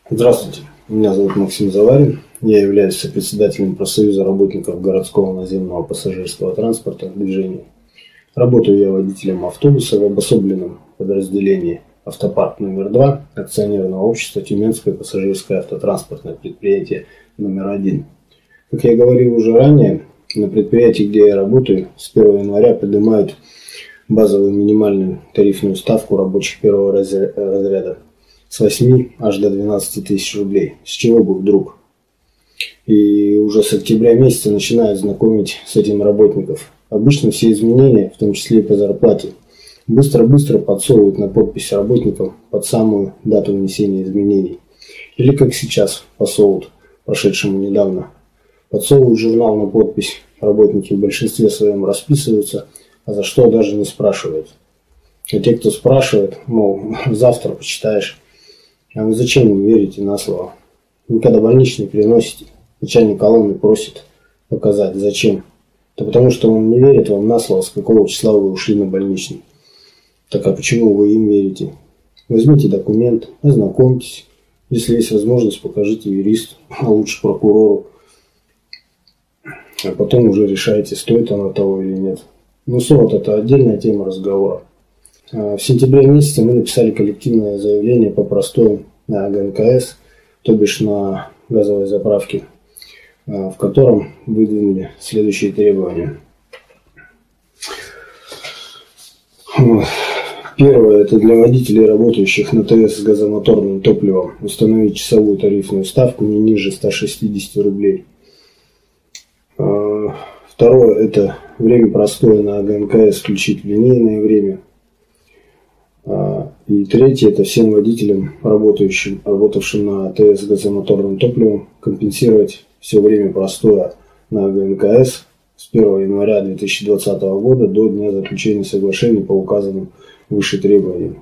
Здравствуйте, меня зовут Максим Заварин, я являюсь сопредседателем профсоюза работников городского наземного пассажирского транспорта движения. Работаю я водителем автобуса в обособленном подразделении «Автопарк номер 2» акционерного общества «Тюменское пассажирское автотранспортное предприятие номер 1». Как я говорил уже ранее, на предприятии, где я работаю, с 1 января поднимают базовую минимальную тарифную ставку рабочих первого разряда с 8 аж до 12 тысяч рублей. С чего бы вдруг? И уже с октября месяца начинают знакомить с этим работников. Обычно все изменения, в том числе и по зарплате, быстро-быстро подсовывают на подпись работникам под самую дату внесения изменений. Или как сейчас посовывают, прошедшему недавно. Подсовывают журнал на подпись, работники в большинстве своем расписываются, а за что даже не спрашивают. А те, кто спрашивает, мол, завтра почитаешь. А вы зачем им верите на слово? Вы когда больничный приносите, начальник колонны просит показать. Зачем? Да потому что он не верит вам на слово, с какого числа вы ушли на больничный. Так а почему вы им верите? Возьмите документ, ознакомьтесь. Если есть возможность, покажите юристу, а лучше прокурору. А потом уже решайте, стоит оно того или нет. Ну, СОВОД – это отдельная тема разговора. В сентябре месяце мы написали коллективное заявление по простою на ГНКС, то бишь на газовой заправке, в котором выдвинули следующие требования. Первое – это для водителей, работающих на ТС с газомоторным топливом, установить часовую тарифную ставку не ниже 160 рублей. Второе – это время простоя на ГНКС включить в линейное время. И третье – это всем водителям, работавшим на ТС с газомоторным топливом, компенсировать все время простоя на ГНКС с 1 января 2020 года до дня заключения соглашений по указанным выше требованиям.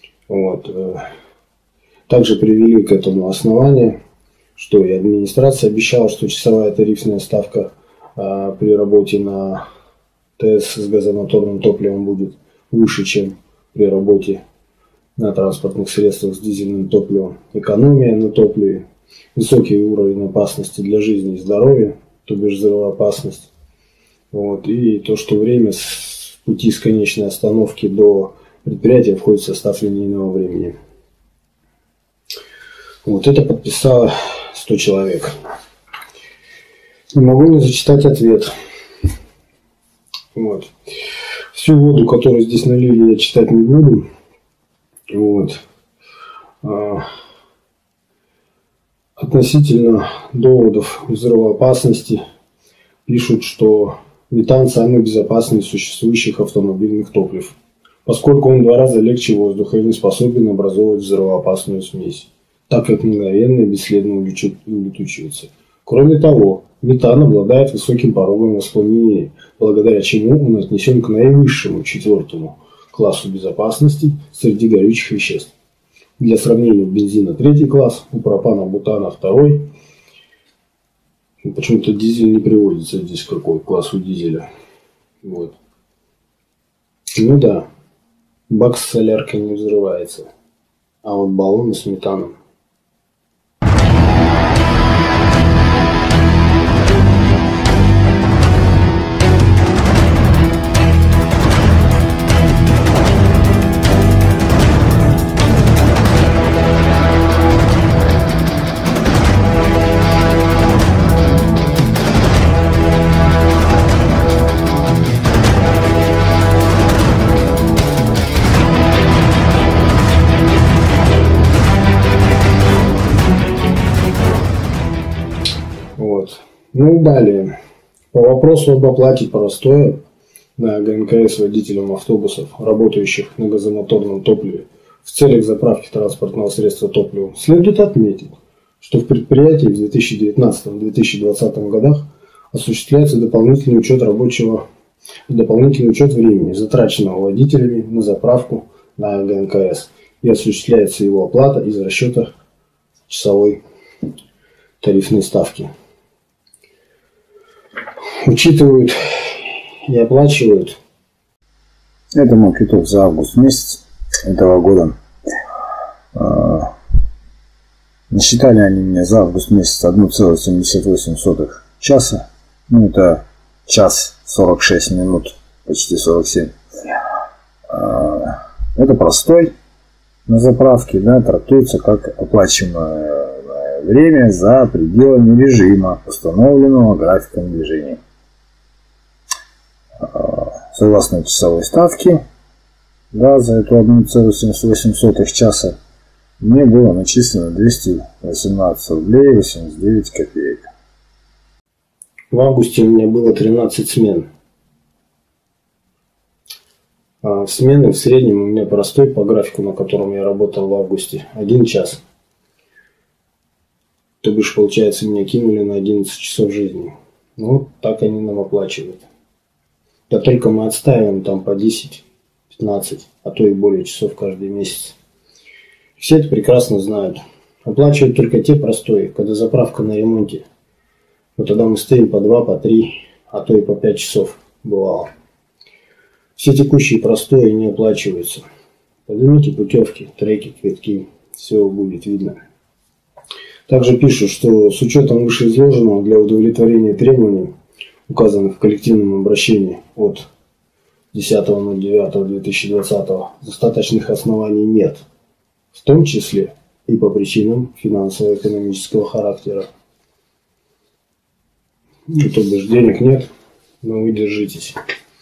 Также привели к этому основания, что и администрация обещала, что часовая тарифная ставка при работе на ТС с газомоторным топливом будет выше, чем при работе на транспортных средствах с дизельным топливом, экономия на топливе, высокий уровень опасности для жизни и здоровья, то бишь взрывоопасность. И то, что время с пути с конечной остановки до предприятия входит в состав линейного времени. Это подписало 100 человек. Не могу не зачитать ответ. Всю воду, которую здесь налили, я читать не буду. Относительно доводов взрывоопасности пишут, что метан самый безопасный из существующих автомобильных топлив, поскольку он в 2 раза легче воздуха и не способен образовывать взрывоопасную смесь, так как мгновенно и бесследно улетучивается. Кроме того, метан обладает высоким порогом воспламенения, благодаря чему он отнесен к наивысшему 4-му классу безопасности среди горючих веществ. Для сравнения, у бензина 3-й класс, у пропана, бутана 2-й. Почему-то дизель не приводится здесь, какой класс у дизеля. Бак с соляркой не взрывается, а баллоны с метаном. Далее. По вопросу об оплате простоя на ГНКС водителям автобусов, работающих на газомоторном топливе, в целях заправки транспортного средства топливом, следует отметить, что в предприятии в 2019-2020 годах осуществляется дополнительный учет времени, затраченного водителями на заправку на ГНКС, и осуществляется его оплата из расчета часовой тарифной ставки. Учитывают и оплачивают. Это мой итог за август месяц этого года. Насчитали они мне за август месяц 1,78 часа. Ну, это час 46 минут, почти 47. Это простой на заправке, да, трактуется как оплачиваемое время за пределами режима, установленного графиком движения. Согласно часовой ставке, да, за эту 1,78 часа мне было начислено 218 рублей 89 копеек. В августе у меня было 13 смен. А смены в среднем у меня простой по графику, на котором я работал в августе, 1 час. То бишь, получается, меня кинули на 11 часов жизни. Ну, вот так они нам оплачивают. Да только мы отстаиваем там по 10, 15, а то и более часов каждый месяц. Все это прекрасно знают. Оплачивают только те простые, когда заправка на ремонте. Вот тогда мы стоим по 2, по 3, а то и по 5 часов бывало. Все текущие простые не оплачиваются. Поднимите путевки, треки, квитки, все будет видно. Также пишут, что с учетом вышеизложенного для удовлетворения требований, указанных в коллективном обращении от 10.09.2020, достаточных оснований нет. В том числе и по причинам финансово-экономического характера. Ну, то бишь денег нет, но вы держитесь.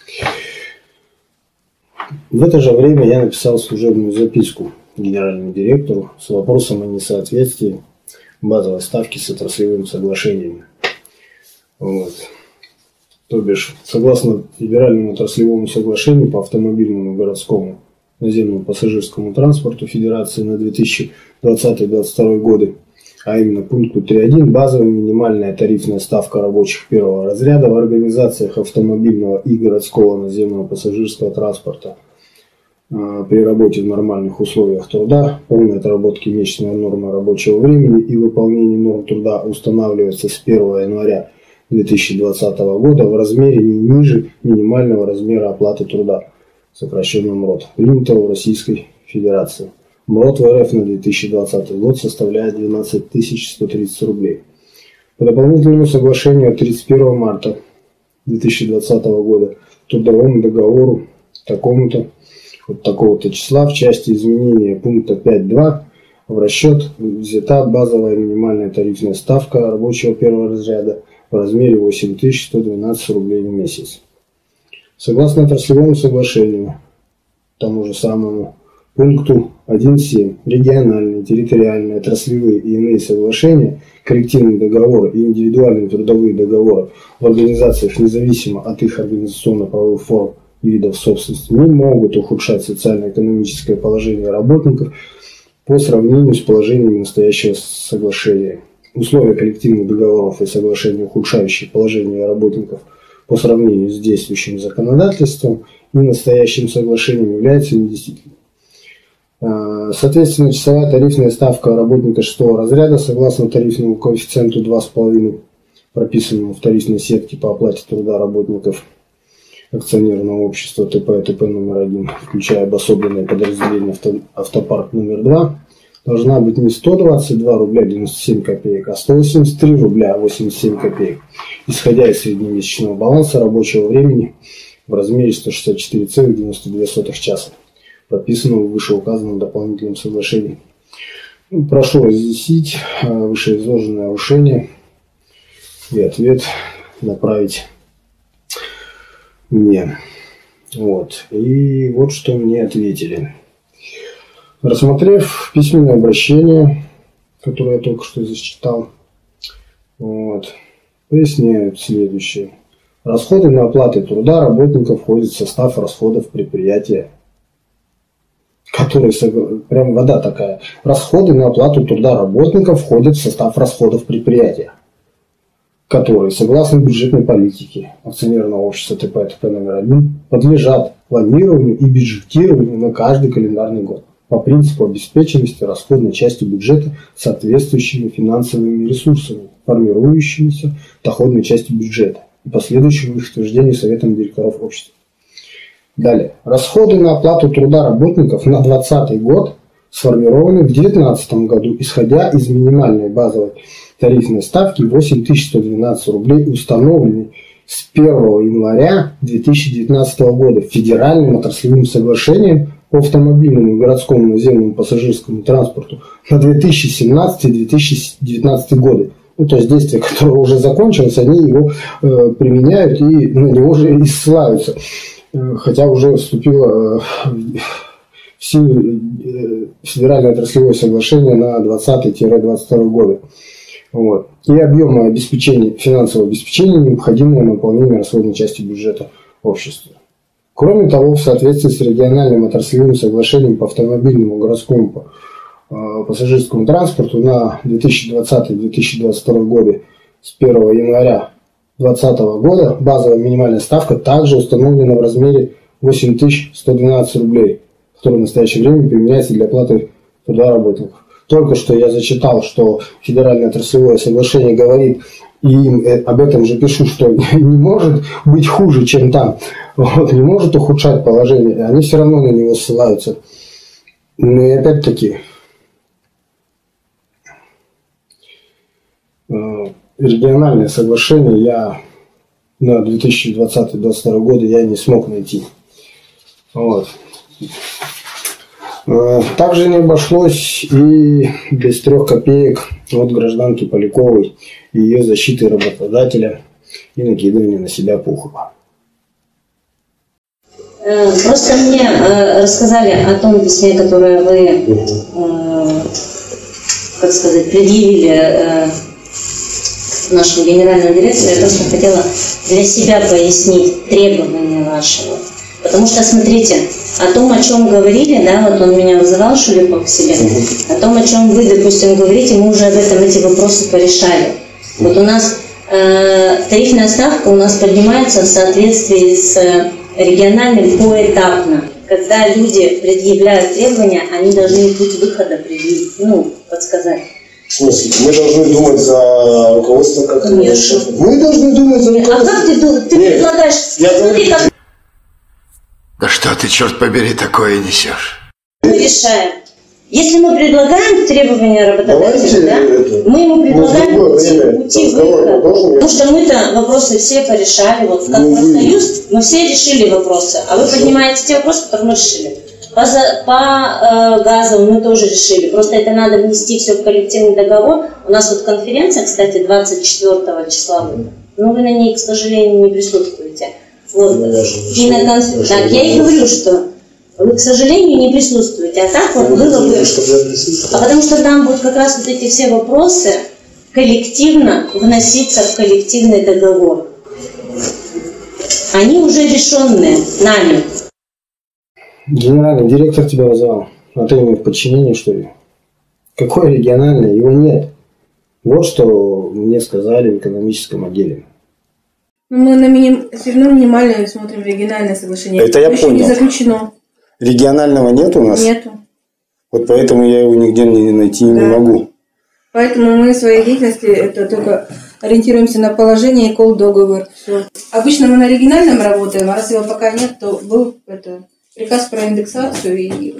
В это же время я написал служебную записку генеральному директору с вопросом о несоответствии базовой ставки с отраслевым соглашением. Вот. То бишь, согласно Федеральному отраслевому соглашению по автомобильному, городскому, наземному пассажирскому транспорту Федерации на 2020-2022 годы, а именно пункту 3.1, базовая минимальная тарифная ставка рабочих первого разряда в организациях автомобильного и городского наземного пассажирского транспорта при работе в нормальных условиях труда, полной отработки месячной нормы рабочего времени и выполнении норм труда устанавливается с 1 января 2020 года в размере не ниже минимального размера оплаты труда, сокращенно МРОТ, принятого в Российской Федерации. МРОТ в РФ на 2020 год составляет 12 130 рублей. По дополнительному соглашению от 31 марта 2020 года трудовому договору такому-то, от такого-то числа в части изменения пункта 5.2 в расчет взята базовая минимальная тарифная ставка рабочего первого разряда в размере 8112 рублей в месяц. Согласно отраслевому соглашению, тому же самому пункту 1.7 региональные, территориальные, отраслевые и иные соглашения, коллективные договоры и индивидуальные трудовые договоры в организациях независимо от их организационно-правовых форм и видов собственности не могут ухудшать социально-экономическое положение работников по сравнению с положением настоящего соглашения. Условия коллективных договоров и соглашений, ухудшающие положение работников по сравнению с действующим законодательством и настоящим соглашением, являются недействительными. Соответственно, часовая тарифная ставка работника 6 разряда согласно тарифному коэффициенту 2,5, прописанному в тарифной сетке по оплате труда работников акционерного общества ТП номер 1, включая обособленное подразделение автопарк номер 2, должна быть не 122 рубля 97 копеек, а 183 рубля 87 копеек, исходя из среднемесячного баланса рабочего времени в размере 164,92 часа, прописанного в вышеуказанном дополнительном соглашении. Прошу разъяснить вышеизложенное нарушение и ответ направить мне. Вот. И вот что мне ответили. Рассмотрев письменное обращение, которое я только что зачитал, вот, поясняют следующее. Расходы на оплату труда работников входят в состав расходов предприятия, которые, прям вода такая, расходы на оплату труда работников входят в состав расходов предприятия, которые, согласно бюджетной политике акционерного общества ТП номер 1, подлежат планированию и бюджетированию на каждый календарный год по принципу обеспеченности расходной части бюджета соответствующими финансовыми ресурсами, формирующимися доходной частью бюджета и последующего их утверждения Советом директоров общества. Далее. Расходы на оплату труда работников на 2020 год сформированы в 2019 году, исходя из минимальной базовой тарифной ставки 8112 рублей, установленной с 1 января 2019 года Федеральным отраслевым соглашением по автомобильному и городскому наземному пассажирскому транспорту на 2017-2019 годы. Ну, то есть действие, которое уже закончилось, они его применяют и на него же и ссылаются. Хотя уже вступило в силу Федеральное отраслевое соглашение на 2020-2022 годы. Вот. И объемы обеспечения, финансового обеспечения, необходимого на выполнение расходной части бюджета общества. Кроме того, в соответствии с региональным отраслевым соглашением по автомобильному городскому пассажирскому транспорту на 2020-2022 годы с 1 января 2020 года базовая минимальная ставка также установлена в размере 8112 рублей, которая в настоящее время применяется для оплаты труда работников. Только что я зачитал, что Федеральное отраслевое соглашение говорит, и им об этом же пишу, что не может быть хуже, чем там, вот, не может ухудшать положение, они все равно на него ссылаются. Ну и опять-таки, региональное соглашение я на 2020-2022 годы я не смог найти. Вот. Также не обошлось и без 3 копеек от гражданки Поляковой и ее защиты работодателя и накидывания на себя пухова. Просто мне рассказали о том письме, которое вы, как сказать, предъявили нашему генеральному директору. Я просто хотела для себя пояснить требования вашего. Потому что, смотрите, о том, о чем говорили, да, вот он меня вызывал, Шулепов, к себе, о том, о чем вы, допустим, говорите, мы уже об этом эти вопросы порешали. Вот у нас тарифная ставка у нас поднимается в соответствии с региональным поэтапно. Когда люди предъявляют требования, они должны путь выхода предъявить, подсказать. В смысле? Мы должны думать за руководство как? Конечно. Мы должны думать за руководство. А как ты предлагаешь? Смотри, как Да что ты, черт побери, такое несешь? мы решаем. Если мы предлагаем требования работодателя, да, мы ему предлагаем пути выхода. Потому что мы-то вопросы все порешали. Вот как профсоюз мы все решили вопросы. А вы поднимаете те вопросы, которые мы решили. По газу мы тоже решили. Просто это надо внести все в коллективный договор. У нас вот конференция, кстати, 24 числа. Но вы на ней, к сожалению, не присутствуете. Вот. И на так, я и говорю, что вы, к сожалению, не присутствуете. А так вот было бы... потому что там будут как раз вот эти все вопросы коллективно вноситься в коллективный договор. Они уже решенные нами. Генеральный директор тебя вызывал. А ты ему в подчинении, что ли? Какое региональное? Его нет. Вот что мне сказали в экономическом отделе. Мы на все равно минимально смотрим региональное соглашение. Это я понял. Не заключено. Регионального нет у нас? Нету. Вот поэтому я его нигде найти не могу. Поэтому мы в своей деятельности это только ориентируемся на положение и колл-договор. Все. Обычно мы на региональном работаем, а раз его пока нет, то был приказ про индексацию и...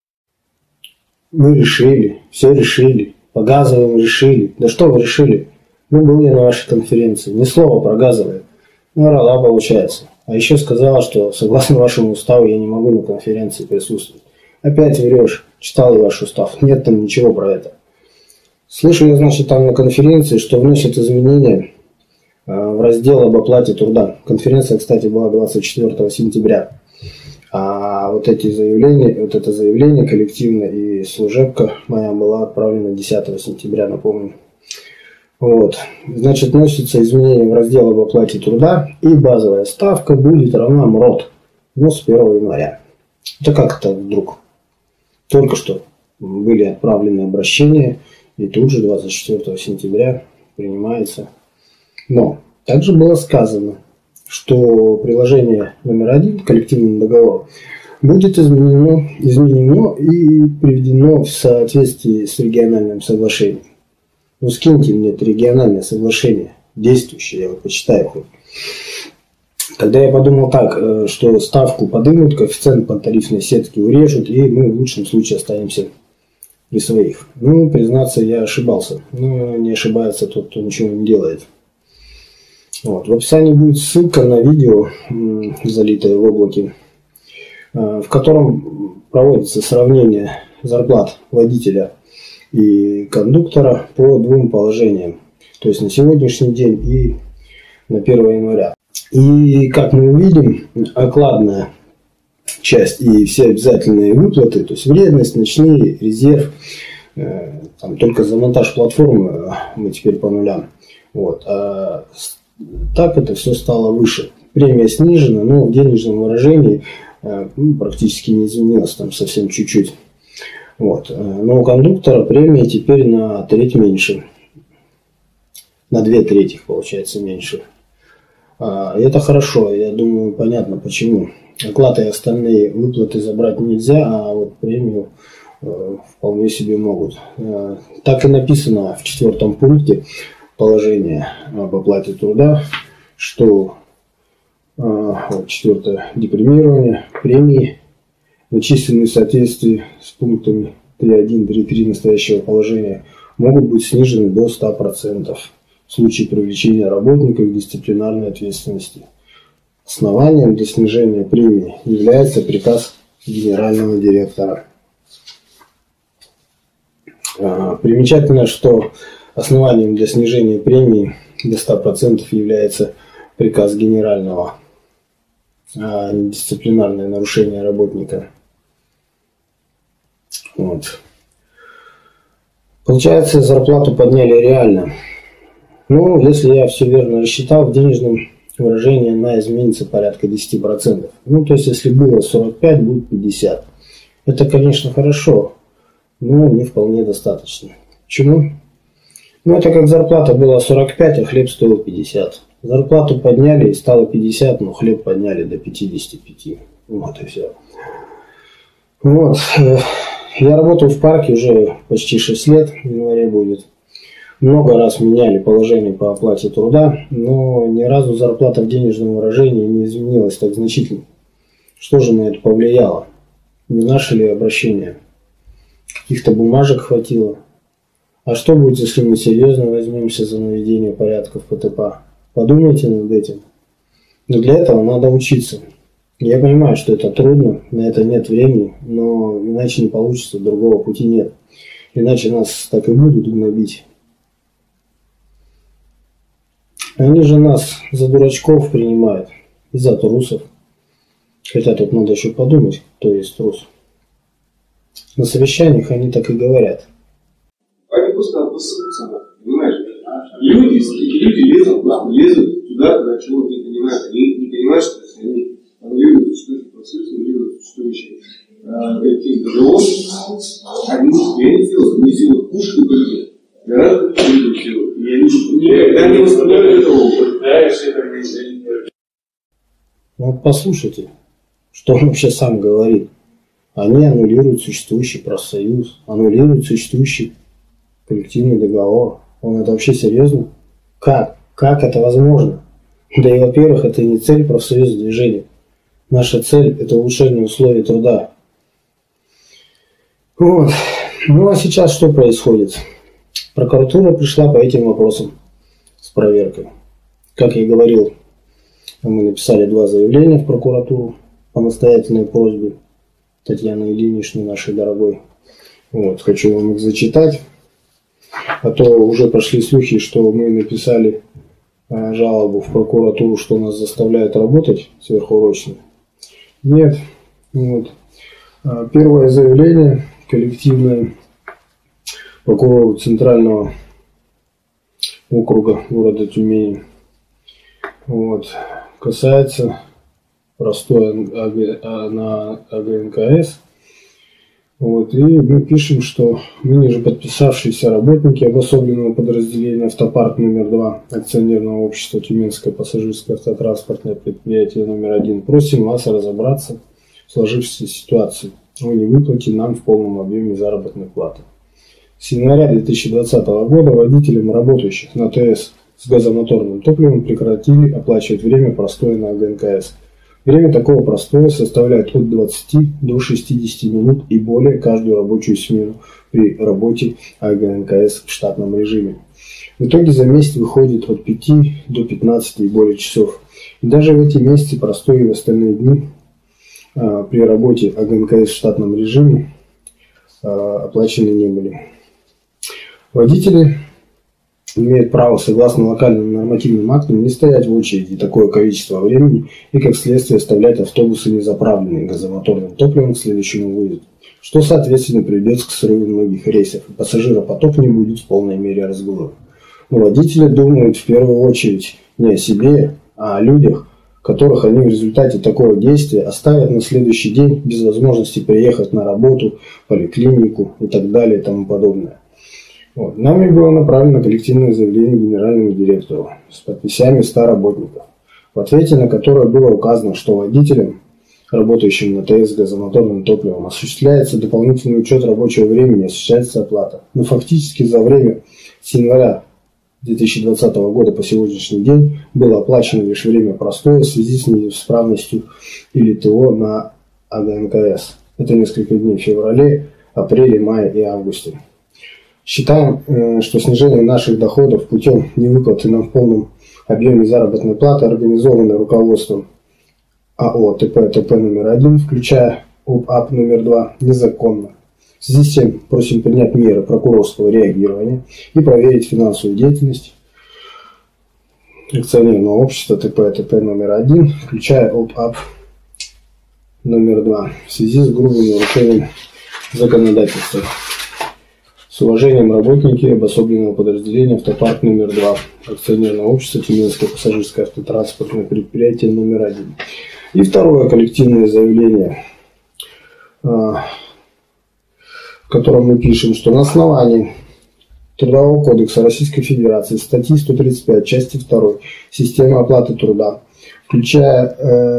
Мы решили, все решили. По газовым решили. Да что вы решили? Был я на вашей конференции. Ни слова про газовые. Врала, получается. А еще сказала, что согласно вашему уставу я не могу на конференции присутствовать. Опять врешь. Читал я ваш устав. Нет там ничего про это. Слышу я, значит, там на конференции, что вносят изменения в раздел об оплате труда. Конференция, кстати, была 24 сентября. А вот это заявление коллективное и служебка моя была отправлена 10 сентября, напомню. Вот. Значит, вносятся изменения в раздел об оплате труда, и базовая ставка будет равна МРОТ, с 1 января. Это как это вдруг? Только что были отправлены обращения, и тут же 24 сентября принимается. Но также было сказано, что приложение номер 1 к коллективному договору будет изменено и приведено в соответствии с региональным соглашением. Скиньте мне это региональное соглашение, действующее, я вот почитаю хоть. Тогда я подумал так, что ставку подымут, коэффициент по тарифной сетке урежут, и мы в лучшем случае останемся при своих. Ну, признаться, я ошибался. Но не ошибается тот, кто ничего не делает. Вот. В описании будет ссылка на видео, залитое в облаке, в котором проводится сравнение зарплат водителя и кондуктора по двум положениям. То есть на сегодняшний день и на 1 января. И как мы увидим, окладная часть и все обязательные выплаты, то есть вредность, ночные, резерв, там только за монтаж платформы мы теперь по нулям. Вот. А так это все стало выше. Премия снижена, но в денежном выражении практически не изменилось, там совсем чуть-чуть. Вот. Но у кондуктора премия теперь на треть меньше. На 2/3 получается меньше. И это хорошо, я думаю, понятно почему. Оклад и остальные выплаты забрать нельзя, а вот премию вполне себе могут. Так и написано в 4 пункте положения об оплате труда, что 4 депремирование, премии, начисленные в соответствии с пунктами 3.1, 3.3 настоящего положения, могут быть снижены до 100% в случае привлечения работника к дисциплинарной ответственности. Основанием для снижения премии является приказ генерального директора. Примечательно, что основанием для снижения премии до 100% является приказ генерального, а не дисциплинарное нарушение работника. Вот. Получается, зарплату подняли реально. Ну, если я все верно рассчитал, в денежном выражении она изменится порядка 10%. Ну, то есть, если было 45, будет 50. Это, конечно, хорошо, но не вполне достаточно. Почему? Ну, это как зарплата была 45, а хлеб стоил 50. Зарплату подняли и стало 50, но хлеб подняли до 55. Вот и все. Вот. Я работаю в парке уже почти 6 лет, в январе будет. Много раз меняли положение по оплате труда, но ни разу зарплата в денежном выражении не изменилась так значительно. Что же на это повлияло? Не наше ли обращение? Каких-то бумажек хватило? А что будет, если мы серьезно возьмемся за наведение порядка в ПТП? Подумайте над этим. Но для этого надо учиться. Я понимаю, что это трудно, на это нет времени, но иначе не получится, другого пути нет. Иначе нас так и будут гнобить. Они же нас за дурачков принимают, и за трусов. Хотя тут надо еще подумать, кто есть трус. На совещаниях они так и говорят. Они просто обоссутся, понимаешь? Люди лезут туда, когда чего-то не понимают. Они не понимают, что они аннулируют существующий процесс, аннулируют существующий коллектив договор. Они ничего не делают, они делают пушки были. Гораздо лучше делают. И они никогда не восстановили этого опыта. Ну, послушайте, что он вообще сам говорит. Они аннулируют существующий профсоюз, аннулируют существующий коллективный договор. Он это вообще серьезно? Как? Как это возможно? Да и, во-первых, это не цель профсоюза движения. Наша цель – это улучшение условий труда. Вот. Ну а сейчас что происходит? Прокуратура пришла по этим вопросам с проверкой. Как я и говорил, мы написали 2 заявления в прокуратуру по настоятельной просьбе Татьяны Ильиничны, нашей дорогой. Вот, хочу вам их зачитать. А то уже пошли слухи, что мы написали жалобу в прокуратуру, что нас заставляют работать сверхурочно. Нет. Вот. Первое заявление коллективное прокурору Центрального округа города Тюмени. Вот. Касается простой на АГНКС. Вот, и мы пишем, что мы, ниже подписавшиеся работники обособленного подразделения «Автопарк номер 2» акционерного общества «Тюменское пассажирское автотранспортное предприятие номер 1», просим вас разобраться в сложившейся ситуации о невыплате нам в полном объеме заработной платы. С января 2020 года водителям, работающих на ТС с газомоторным топливом, прекратили оплачивать время простоя на АГНКС. Время такого простоя составляет от 20 до 60 минут и более каждую рабочую смену при работе АГНКС в штатном режиме. В итоге за месяц выходит от 5 до 15 и более часов. И даже в эти месяцы простой и в остальные дни при работе АГНКС в штатном режиме оплачены не были. Водители имеют право, согласно локальным нормативным актам, не стоять в очереди такое количество времени и, как следствие, оставлять автобусы незаправленные газомоторным топливом к следующему выезду, что, соответственно, приведет к срыву многих рейсов, и пассажиропоток не будет в полной мере разгружен. Но водители думают в первую очередь не о себе, а о людях, которых они в результате такого действия оставят на следующий день без возможности приехать на работу, поликлинику и так далее и тому подобное. Нами было направлено коллективное заявление генеральному директору с подписями 100 работников, в ответе на которое было указано, что водителям, работающим на ТС с газомоторным топливом, осуществляется дополнительный учет рабочего времени, осуществляется оплата. Но фактически за время с января 2020 года по сегодняшний день было оплачено лишь время простоя в связи с неисправностью или ТО на АГНКС. Это несколько дней в феврале, апреле, мае и августе. Считаем, что снижение наших доходов путем невыплаты нам в полном объеме заработной платы, организованной руководством АО ТП номер 1, включая ОП номер 2, незаконно. В связи с чем просим принять меры прокурорского реагирования и проверить финансовую деятельность акционерного общества ТП номер 1, включая ОП номер 2, в связи с грубым нарушением законодательства. С уважением, работники обособленного подразделения «Автопарк номер 2», акционерного общества «Тюменское пассажирское автотранспортное предприятие номер 1». И второе коллективное заявление, в котором мы пишем, что на основании Трудового кодекса Российской Федерации, статьи 135, части 2, системы оплаты труда, включая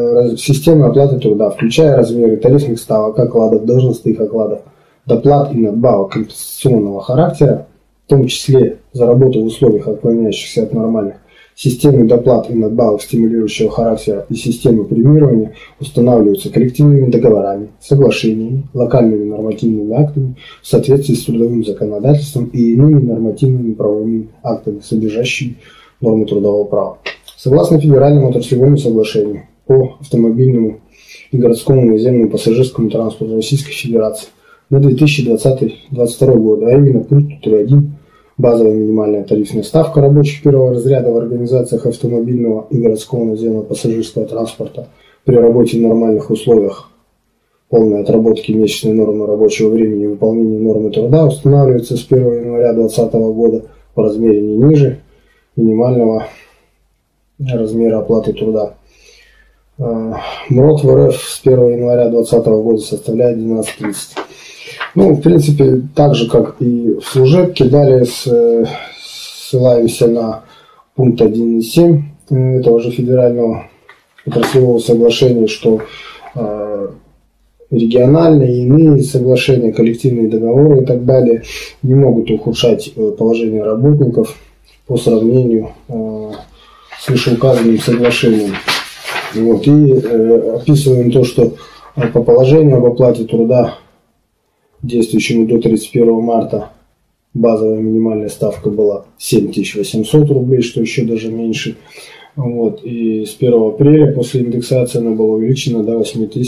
размеры тарифных ставок, окладов, должностных окладов, доплат и надбавок компенсационного характера, в том числе за работу в условиях, отклоняющихся от нормальных, системы доплат и надбавок стимулирующего характера и системы премирования устанавливаются коллективными договорами, соглашениями, локальными нормативными актами в соответствии с трудовым законодательством и иными нормативными правовыми актами, содержащими нормы трудового права. Согласно Федеральному отраслевому соглашению по автомобильному и городскому наземному пассажирскому транспорту Российской Федерации на 2020-2022 год, а именно пункт 3.1, базовая минимальная тарифная ставка рабочих первого разряда в организациях автомобильного и городского наземного пассажирского транспорта при работе в нормальных условиях, полной отработки месячной нормы рабочего времени и выполнения нормы труда устанавливается с 1 января 2020 года по размере не ниже минимального размера оплаты труда. МРОТ в РФ с 1 января 2020 года составляет 12.30. В принципе, так же, как и в служебке, далее ссылаемся на пункт 1.7 этого же федерального отраслевого соглашения, что региональные и иные соглашения, коллективные договоры и так далее не могут ухудшать положение работников по сравнению с вышеуказанным соглашением. И описываем то, что по положению об оплате труда, действующему до 31 марта, базовая минимальная ставка была 7800 рублей, что еще даже меньше. И с 1 апреля после индексации она была увеличена до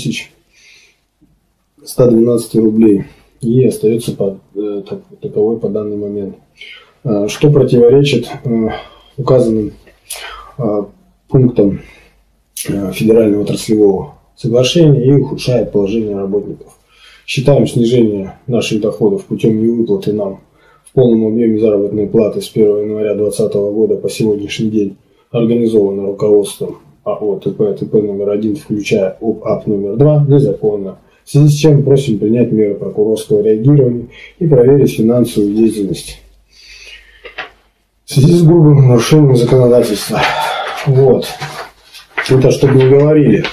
8112 рублей и остается таковой по данный момент. Что противоречит указанным пунктам Федерального отраслевого соглашения и ухудшает положение работников. Считаем снижение наших доходов путем невыплаты нам в полном объеме заработной платы с 1 января 2020 года по сегодняшний день, организованное руководством АО ТП номер 1, включая ОП номер 2, незаконно. В связи с чем просим принять меры прокурорского реагирования и проверить финансовую деятельность в связи с грубым нарушением законодательства. Это чтобы не говорили,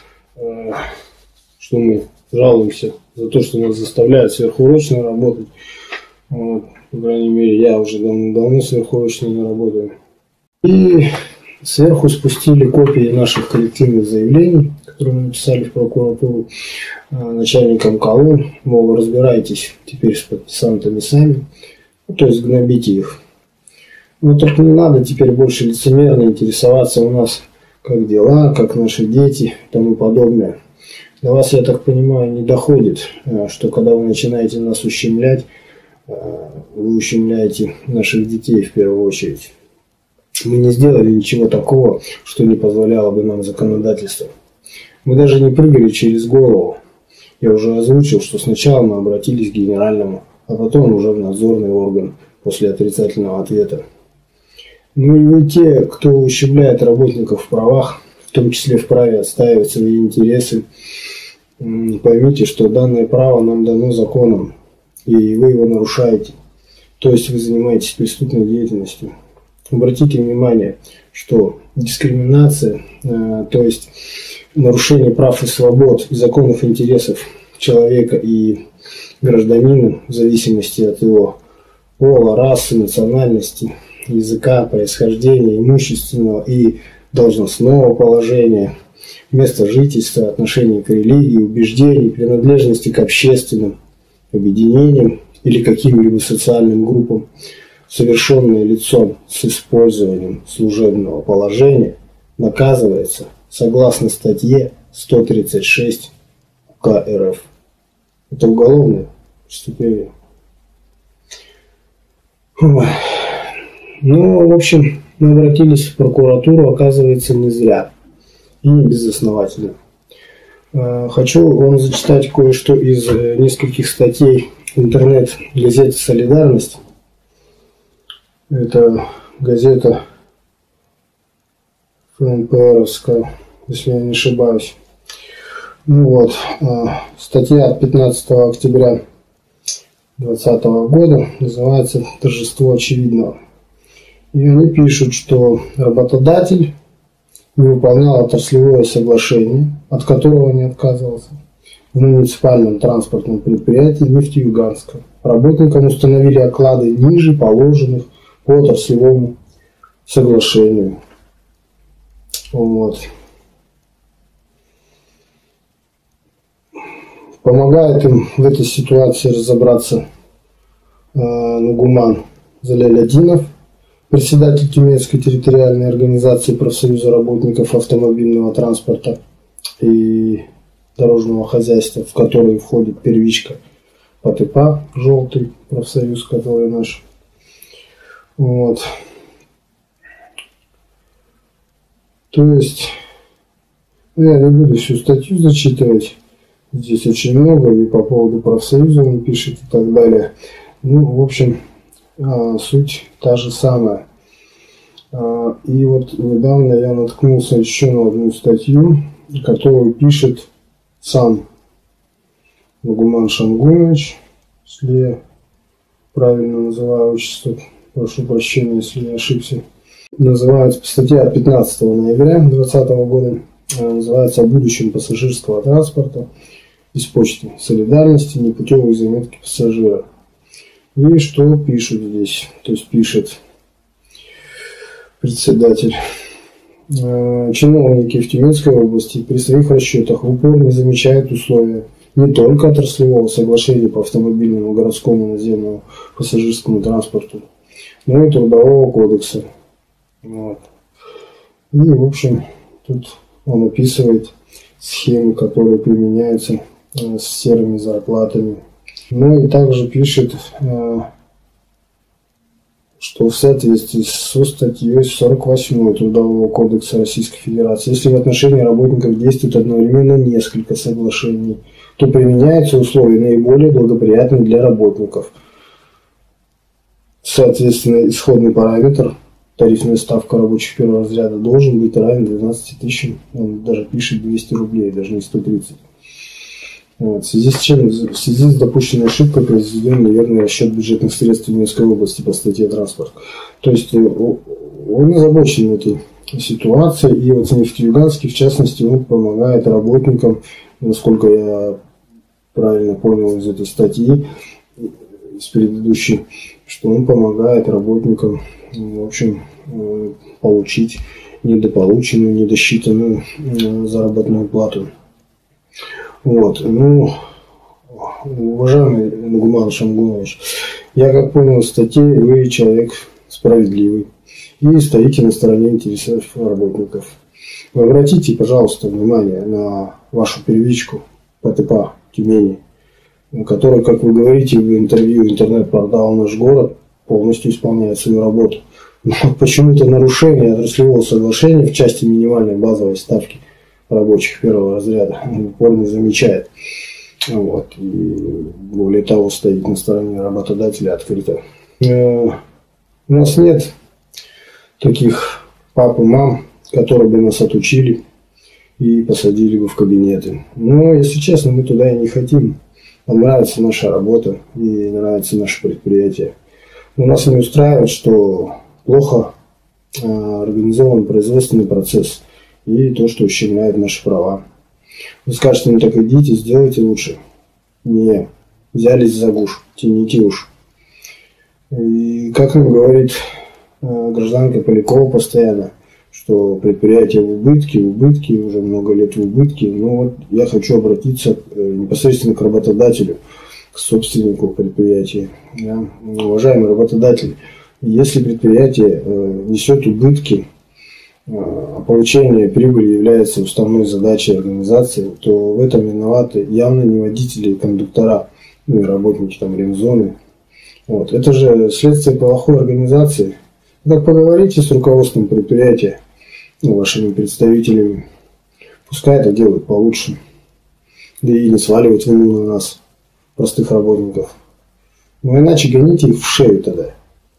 что мы жалуемся за то, что нас заставляют сверхурочно работать. По крайней мере, я уже давно сверхурочно не работаю. И сверху спустили копии наших коллективных заявлений, которые мы написали в прокуратуру начальникам колонн, мол, разбирайтесь теперь с подписантами сами, ну, то есть гнобите их. Но только не надо теперь больше лицемерно интересоваться у нас, как дела, как наши дети и тому подобное. До вас, я так понимаю, не доходит, что когда вы начинаете нас ущемлять, вы ущемляете наших детей в первую очередь. Мы не сделали ничего такого, что не позволяло бы нам законодательство. Мы даже не прыгали через голову. Я уже озвучил, что сначала мы обратились к генеральному, а потом уже в надзорный орган после отрицательного ответа. Ну и вы те, кто ущемляет работников в правах, в том числе в праве отстаивать свои интересы, поймите, что данное право нам дано законом, и вы его нарушаете. То есть вы занимаетесь преступной деятельностью. Обратите внимание, что дискриминация, то есть нарушение прав и свобод и законных интересов человека и гражданина в зависимости от его пола, расы, национальности, языка, происхождения, имущественного и должностного положения, места жительства, отношения к религии, убеждений, принадлежности к общественным объединениям или каким-либо социальным группам, совершенное лицом с использованием служебного положения, наказывается согласно статье 136 УК РФ. Это уголовное преступление. Ну, в общем, мы обратились в прокуратуру, оказывается, не зря и не безосновательно. Хочу вам зачитать кое-что из нескольких статей интернет-газеты «Солидарность». Это газета ФНПРовская, если я не ошибаюсь. Ну вот, статья от 15 октября 2020 года называется «Торжество очевидного». И они пишут, что работодатель не выполнял отраслевое соглашение, от которого не отказывался, в муниципальном транспортном предприятии Нефтеюганска. Работникам установили оклады ниже положенных по отраслевому соглашению. Вот. Помогает им в этой ситуации разобраться Нугуман Залялядинов, председатель Тюменской территориальной организации профсоюза работников автомобильного транспорта и дорожного хозяйства, в который входит первичка ПТП, желтый профсоюз, который наш. Вот. То есть, я не буду всю статью зачитывать, здесь очень много, и по поводу профсоюза он пишет и так далее. Ну, в общем, суть та же самая. И вот недавно я наткнулся еще на одну статью, которую пишет сам Нугуман Шамгунович, если я правильно называю отчество, прошу прощения, если я ошибся. Называется статья от 15 ноября 2020 года, называется «О будущем пассажирского транспорта из почты солидарности, непутевой заметки пассажира». И что пишут здесь? То есть пишет председатель. Чиновники в Тюменской области при своих расчетах в упор не замечают условия не только отраслевого соглашения по автомобильному, городскому, наземному пассажирскому транспорту, но и Трудового кодекса. Вот. И, в общем, тут он описывает схемы, которые применяются с серыми зарплатами. Ну и также пишет, что в соответствии со статьей 48 Трудового кодекса Российской Федерации, если в отношении работников действует одновременно несколько соглашений, то применяются условия наиболее благоприятные для работников. Соответственно, исходный параметр, тарифная ставка рабочих первого разряда, должен быть равен 12 тысячам, он даже пишет 200 рублей, даже не 130. Вот. В связи с допущенной ошибкой произведен неверный расчет бюджетных средств Тюменской области по статье «Транспорт». То есть он озабочен этой ситуацией, и вот в Нефтеюганске, в частности, он помогает работникам, насколько я правильно понял из этой статьи, из предыдущей, что он помогает работникам, в общем, получить недополученную, недосчитанную заработную плату. Вот. Ну, уважаемый Нугуман Шамгунович, я как понял из статьи, вы человек справедливый и стоите на стороне интересов работников. Вы обратите, пожалуйста, внимание на вашу первичку ПТП Тюмени, которая, как вы говорите в интервью интернет-портала «Наш город», полностью исполняет свою работу. Но почему-то нарушение отраслевого соглашения в части минимальной базовой ставки рабочих первого разряда упор не замечает. Вот. И более того, стоит на стороне работодателя открыто. У нас нет таких пап и мам, которые бы нас отучили и посадили бы в кабинеты. Но, если честно, мы туда и не хотим. Нам нравится наша работа и нравится наше предприятие. Но нас не устраивает, что плохо организован производственный процесс и то, что ущемляет наши права. Вы скажете, ну так идите, сделайте лучше. Не, взялись за гуш, тяните уж. И как нам говорит гражданка Полякова постоянно, что предприятие в убытке, уже много лет в убытке. Но вот я хочу обратиться непосредственно к работодателю, к собственнику предприятия. Да. Уважаемый работодатель, если предприятие несет убытки, а получение прибыли является уставной задачей организации, то в этом виноваты явно не водители и кондуктора, ну и работники там ремзоны. Вот. Это же следствие плохой организации. Так поговорите с руководством предприятия, вашими представителями. Пускай это делают получше. Да и не сваливать вину на нас, простых работников. Но иначе гоните их в шею тогда.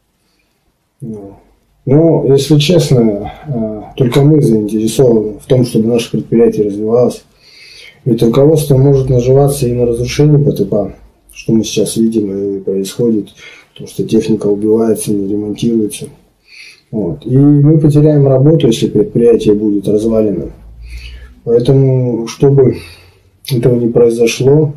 Но, если честно, только мы заинтересованы в том, чтобы наше предприятие развивалось. Ведь руководство может наживаться и на разрушении ПТП, что мы сейчас видим и происходит, потому что техника убивается, не ремонтируется. Вот. И мы потеряем работу, если предприятие будет развалено. Поэтому, чтобы этого не произошло,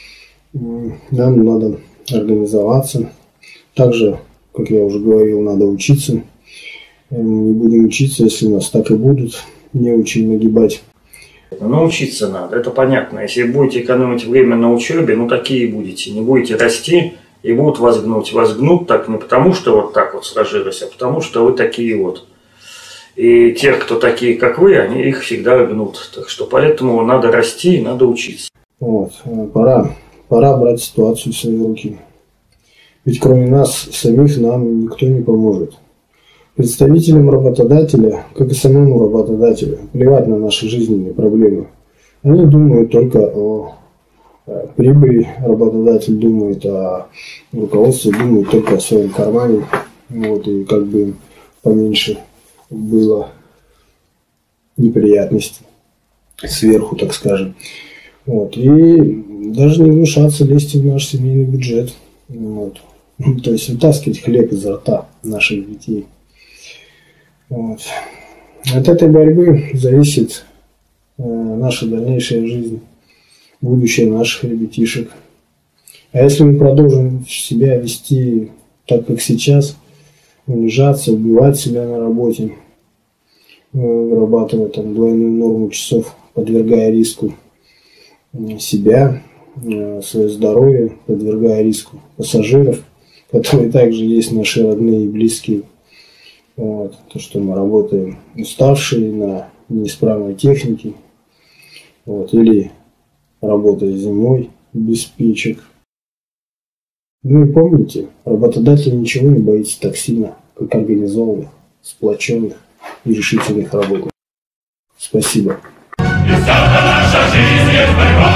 нам надо организоваться. Также, как я уже говорил, надо учиться. Мы не будем учиться, если нас так и будут не очень нагибать. Научиться надо, это понятно. Если будете экономить время на учебе, ну такие будете. Не будете расти и будут вас гнуть. Вас гнут так не потому, что вот так вот сложилось, а потому, что вы такие вот. И тех, кто такие, как вы, они их всегда гнут. Так что поэтому надо расти и надо учиться. Вот, пора брать ситуацию в свои руки. Ведь кроме нас самих нам никто не поможет. Представителям работодателя, как и самому работодателю, плевать на наши жизненные проблемы. Они думают только о прибыли, работодатель думает, а руководство думает только о своем кармане. Вот, и как бы поменьше было неприятностей сверху, так скажем. Вот, и даже не гнушаться лезть в наш семейный бюджет. Вот. То есть вытаскивать хлеб изо рта наших детей. Вот. От этой борьбы зависит наша дальнейшая жизнь, будущее наших ребятишек. А если мы продолжим себя вести так, как сейчас, унижаться, убивать себя на работе, вырабатывая там двойную норму часов, подвергая риску себя, свое здоровье, подвергая риску пассажиров, которые также есть наши родные и близкие. Вот. То, что мы работаем уставшие на неисправной технике, вот. Или работая зимой без печек. Ну и помните, работодатель ничего не боится так сильно, как организованных, сплоченных и решительных работников. Спасибо. И вся наша жизнь есть борьба.